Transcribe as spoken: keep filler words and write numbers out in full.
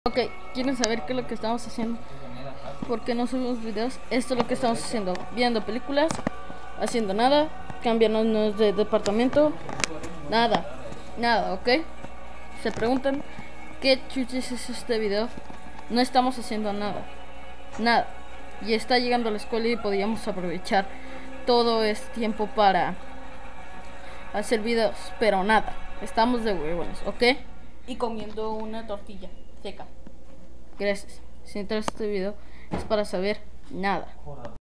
Ok, ¿quieren saber qué es lo que estamos haciendo? ¿Por qué no subimos videos? Esto es lo que estamos haciendo, viendo películas, haciendo nada, cambiándonos de departamento, nada, nada, ¿ok? Se preguntan, ¿qué chuches es este video? No estamos haciendo nada, nada. Y está llegando a la escuela y podíamos aprovechar todo este tiempo para hacer videos, pero nada, estamos de huevones, ¿ok? Y comiendo una tortilla seca. Gracias. Si entras a este video es para saber nada.